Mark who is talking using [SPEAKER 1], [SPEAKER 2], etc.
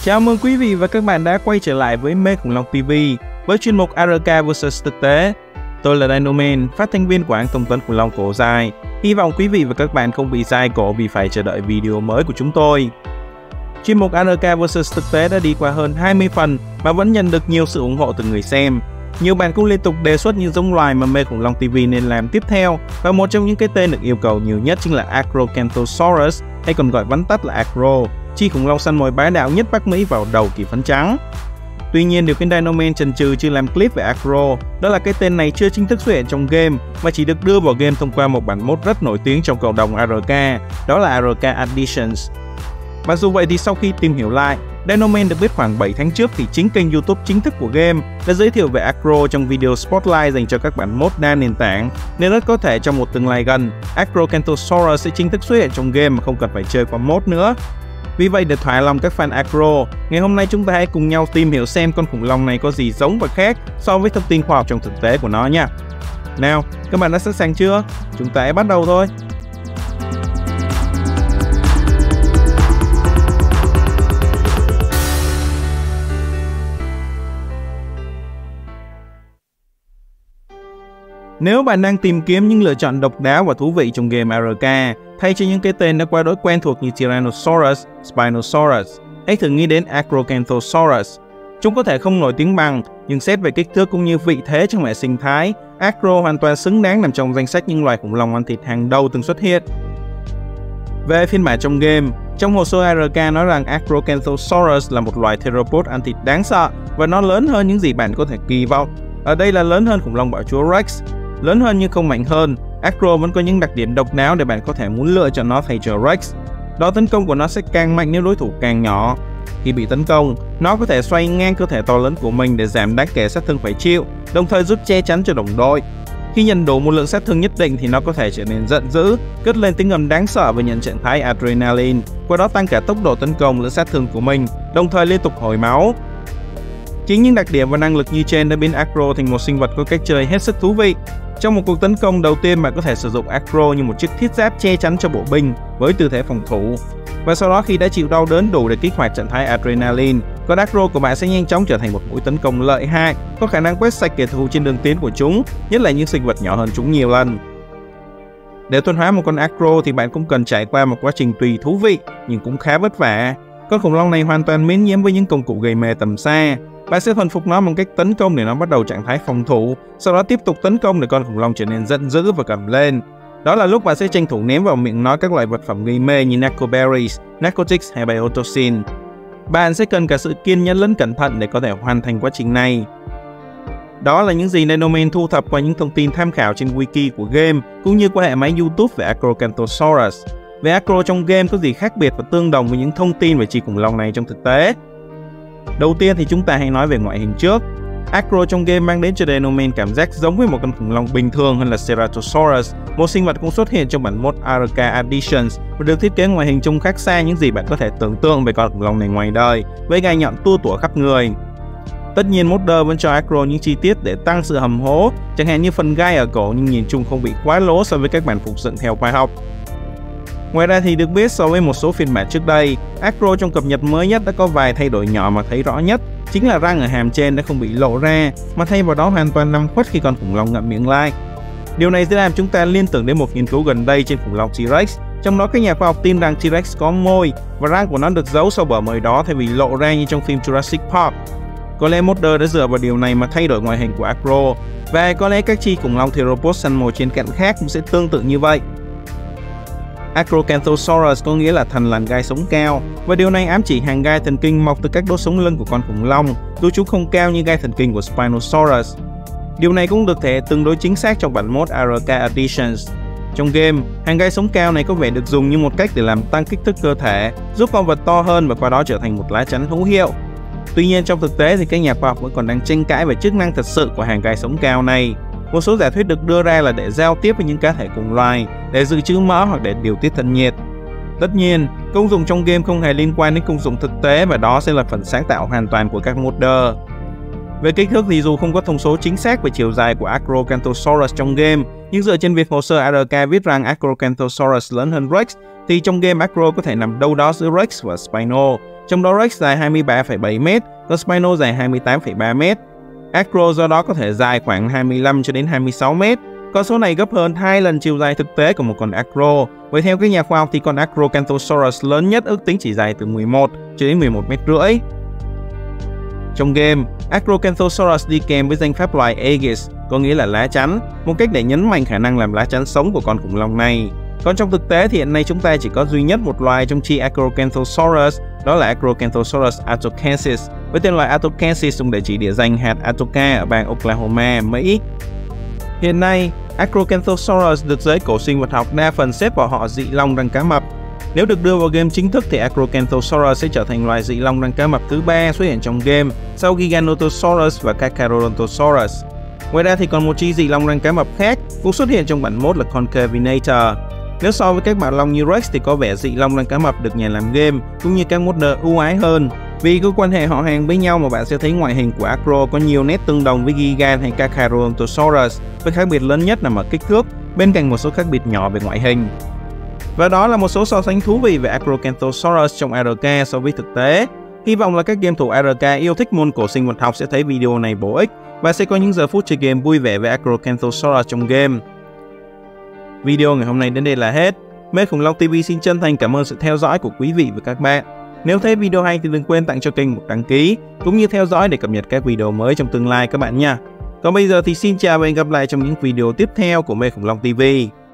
[SPEAKER 1] Chào mừng quý vị và các bạn đã quay trở lại với Mê Khủng Long TV với chuyên mục ARK vs thực tế. Tôi là Dinoman, phát thanh viên của hãng thông tấn khủng long cổ dài. Hy vọng quý vị và các bạn không bị dai cổ vì phải chờ đợi video mới của chúng tôi. Chuyên mục ARK vs thực tế đã đi qua hơn 20 phần và vẫn nhận được nhiều sự ủng hộ từ người xem. Nhiều bạn cũng liên tục đề xuất những giống loài mà Mê Khủng Long TV nên làm tiếp theo, và một trong những cái tên được yêu cầu nhiều nhất chính là Acrocanthosaurus, hay còn gọi vắn tắt là Acro, chi khủng long săn mồi bá đạo nhất Bắc Mỹ vào đầu kỳ phấn trắng. Tuy nhiên, điều khiến Dinoman chần chừ chưa làm clip về Acro đó là cái tên này chưa chính thức xuất hiện trong game mà chỉ được đưa vào game thông qua một bản mod rất nổi tiếng trong cộng đồng ARK, đó là ARK Additions. Mặc dù vậy thì sau khi tìm hiểu lại, Dinoman được biết khoảng 7 tháng trước thì chính kênh YouTube chính thức của game đã giới thiệu về Acro trong video Spotlight dành cho các bản mod đa nền tảng, nên rất có thể trong một tương lai gần, Acrocanthosaurus sẽ chính thức xuất hiện trong game mà không cần phải chơi qua mod nữa. Vì vậy, để thỏa lòng các fan Acro, ngày hôm nay chúng ta hãy cùng nhau tìm hiểu xem con khủng long này có gì giống và khác so với thông tin khoa học trong thực tế của nó nha. Nào, các bạn đã sẵn sàng chưa? Chúng ta hãy bắt đầu thôi! Nếu bạn đang tìm kiếm những lựa chọn độc đáo và thú vị trong game ARK, thay cho những cái tên đã quá đối quen thuộc như Tyrannosaurus, Spinosaurus, hãy thử nghĩ đến Acrocanthosaurus. Chúng có thể không nổi tiếng bằng, nhưng xét về kích thước cũng như vị thế trong hệ sinh thái, Acro hoàn toàn xứng đáng nằm trong danh sách những loài khủng long ăn thịt hàng đầu từng xuất hiện. Về phiên bản trong game, trong hồ sơ ARK nói rằng Acrocanthosaurus là một loài theropod ăn thịt đáng sợ và nó lớn hơn những gì bạn có thể kỳ vọng. Ở đây là lớn hơn khủng long bạo chúa Rex. Lớn hơn nhưng không mạnh hơn, Acro vẫn có những đặc điểm độc đáo để bạn có thể muốn lựa chọn nó thay cho Rex. Đó, tấn công của nó sẽ càng mạnh nếu đối thủ càng nhỏ. Khi bị tấn công, nó có thể xoay ngang cơ thể to lớn của mình để giảm đáng kể sát thương phải chịu, đồng thời giúp che chắn cho đồng đội. Khi nhận đủ một lượng sát thương nhất định thì nó có thể trở nên giận dữ, cất lên tiếng gầm đáng sợ và nhận trạng thái adrenaline, qua đó tăng cả tốc độ tấn công lẫn sát thương của mình, đồng thời liên tục hồi máu. Chính những đặc điểm và năng lực như trên đã biến Acro thành một sinh vật có cách chơi hết sức thú vị. Trong một cuộc tấn công đầu tiên, bạn có thể sử dụng Acro như một chiếc thiết giáp che chắn cho bộ binh với tư thế phòng thủ. Và sau đó khi đã chịu đau đớn đủ để kích hoạt trạng thái adrenaline, con Acro của bạn sẽ nhanh chóng trở thành một mũi tấn công lợi hại, có khả năng quét sạch kẻ thù trên đường tiến của chúng, nhất là những sinh vật nhỏ hơn chúng nhiều lần. Để thuần hóa một con Acro thì bạn cũng cần trải qua một quá trình tùy thú vị nhưng cũng khá vất vả. Con khủng long này hoàn toàn miễn nhiễm với những công cụ gây mê tầm xa. Bạn sẽ thuần phục nó bằng cách tấn công để nó bắt đầu trạng thái phòng thủ, sau đó tiếp tục tấn công để con khủng long trở nên giận dữ và gầm lên. Đó là lúc bạn sẽ tranh thủ ném vào miệng nó các loại vật phẩm gây mê như narcoberries, narcotics hay biotoxin. Bạn sẽ cần cả sự kiên nhẫn lẫn cẩn thận để có thể hoàn thành quá trình này. Đó là những gì Dinoman thu thập qua những thông tin tham khảo trên wiki của game cũng như qua hệ máy YouTube về Acrocanthosaurus. Về Acro trong game có gì khác biệt và tương đồng với những thông tin về chi khủng long này trong thực tế? Đầu tiên thì chúng ta hãy nói về ngoại hình trước. Acro trong game mang đến cho Dinoman cảm giác giống với một con khủng long bình thường hơn là Ceratosaurus, một sinh vật cũng xuất hiện trong bản mod ARK Additions và được thiết kế ngoại hình trông khác xa những gì bạn có thể tưởng tượng về con khủng long này ngoài đời, với gai nhọn tua tủa khắp người. Tất nhiên, modder vẫn cho Acro những chi tiết để tăng sự hầm hố, chẳng hạn như phần gai ở cổ, nhưng nhìn chung không bị quá lố so với các bản phục dựng theo khoa học. Ngoài ra thì được biết so với một số phiên bản trước đây, Acro trong cập nhật mới nhất đã có vài thay đổi nhỏ mà thấy rõ nhất, chính là răng ở hàm trên đã không bị lộ ra, mà thay vào đó hoàn toàn nằm khuất khi con khủng long ngậm miệng lại. Điều này sẽ làm chúng ta liên tưởng đến một nghiên cứu gần đây trên khủng long T-Rex, trong đó các nhà khoa học tin rằng T-Rex có môi và răng của nó được giấu sau bờ môi đó thay vì lộ ra như trong phim Jurassic Park. Có lẽ modder đã dựa vào điều này mà thay đổi ngoại hình của Acro, và có lẽ các chi khủng long theropod săn mồi trên cạn khác cũng sẽ tương tự như vậy. Acrocanthosaurus có nghĩa là thần làn gai sống cao, và điều này ám chỉ hàng gai thần kinh mọc từ các đốt sống lưng của con khủng long, dù chúng không cao như gai thần kinh của Spinosaurus. Điều này cũng được thể hiện tương đối chính xác trong bản mod ARK Additions. Trong game, hàng gai sống cao này có vẻ được dùng như một cách để làm tăng kích thước cơ thể, giúp con vật to hơn và qua đó trở thành một lá chắn hữu hiệu. Tuy nhiên, trong thực tế thì các nhà khoa học vẫn còn đang tranh cãi về chức năng thật sự của hàng gai sống cao này. Một số giả thuyết được đưa ra là để giao tiếp với những cá thể cùng loài, để dự trữ mỡ hoặc để điều tiết thân nhiệt. Tất nhiên, công dụng trong game không hề liên quan đến công dụng thực tế và đó sẽ là phần sáng tạo hoàn toàn của các modder. Về kích thước thì dù không có thông số chính xác về chiều dài của Acrocanthosaurus trong game, nhưng dựa trên việc hồ sơ ARK viết rằng Acrocanthosaurus lớn hơn Rex, thì trong game Acro có thể nằm đâu đó giữa Rex và Spino, trong đó Rex dài 23,7m, còn Spino dài 28,3m. Acro do đó có thể dài khoảng 25 cho đến 26m. Con số này gấp hơn 2 lần chiều dài thực tế của một con Acro. Vậy theo các nhà khoa học thì con Acrocanthosaurus lớn nhất ước tính chỉ dài từ 11 cho đến 11,5m. Trong game, Acrocanthosaurus đi kèm với danh pháp loài Aegis, có nghĩa là lá chắn, một cách để nhấn mạnh khả năng làm lá chắn sống của con khủng long này. Còn trong thực tế thì hiện nay chúng ta chỉ có duy nhất một loài trong chi Acrocanthosaurus, đó là Acrocanthosaurus atokensis, với tên loài atokensis dùng để chỉ địa danh hạt Atoka ở bang Oklahoma, Mỹ. Hiện nay, Acrocanthosaurus được giới cổ sinh vật học đa phần xếp vào họ dị long răng cá mập. Nếu được đưa vào game chính thức thì Acrocanthosaurus sẽ trở thành loài dị long răng cá mập thứ 3 xuất hiện trong game sau Giganotosaurus và Carcharodontosaurus. Ngoài ra thì còn một chi dị long răng cá mập khác cũng xuất hiện trong bản mode là Concavinator. Nếu so với các bản long như Rex thì có vẻ dị long răng cá mập được nhà làm game cũng như các modder ưu ái hơn. Vì có quan hệ họ hàng với nhau mà bạn sẽ thấy ngoại hình của Acro có nhiều nét tương đồng với Gigan hay Carcharodontosaurus, với khác biệt lớn nhất nằm ở kích thước, bên cạnh một số khác biệt nhỏ về ngoại hình. Và đó là một số so sánh thú vị về Acrocanthosaurus trong ARK so với thực tế. Hy vọng là các game thủ ARK yêu thích môn cổ sinh vật học sẽ thấy video này bổ ích và sẽ có những giờ phút chơi game vui vẻ với Acrocanthosaurus trong game. Video ngày hôm nay đến đây là hết. Mê Khủng Long TV xin chân thành cảm ơn sự theo dõi của quý vị và các bạn. Nếu thấy video hay thì đừng quên tặng cho kênh một đăng ký, cũng như theo dõi để cập nhật các video mới trong tương lai các bạn nha. Còn bây giờ thì xin chào và hẹn gặp lại trong những video tiếp theo của Mê Khủng Long TV.